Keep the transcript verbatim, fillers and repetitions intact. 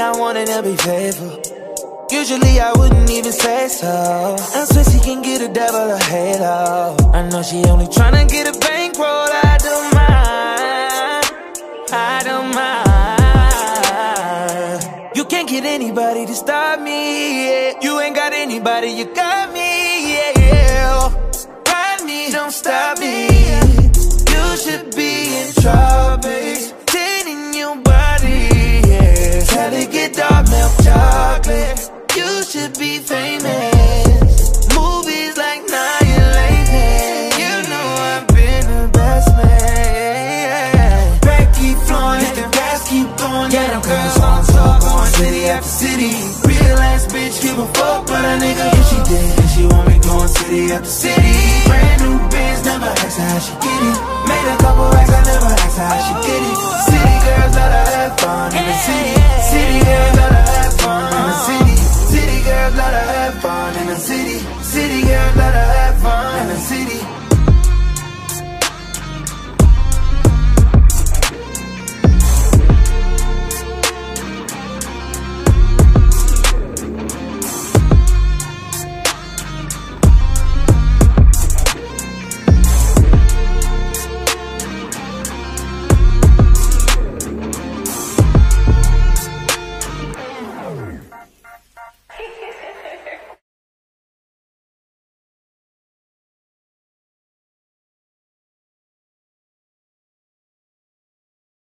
I wanted to be faithful. Usually I wouldn't even say so. I swear she can get a devil a halo. I know she only tryna get a bankroll. I don't mind, I don't mind. You can't get anybody to stop me, yeah. You ain't got anybody, you got me, yeah, yeah. Ride me, don't stop me. You should be in trouble, tending your body, yeah. Tell it get dark, milk chocolate. You should be famous. Movies like Annihilation. You know I've been the best man. Back keep flowing, hit the gas keep going. Yeah, them girls on top, going city after city. Real ass bitch, give a fuck, but a nigga if she did, and she want me going city after city. Brand new Benz, never ask her how she get it. Made a couple racks, I never asked her how she get it. City girls let her have fun in the city. City girls let her have fun in the city. City girls let her have fun in the city.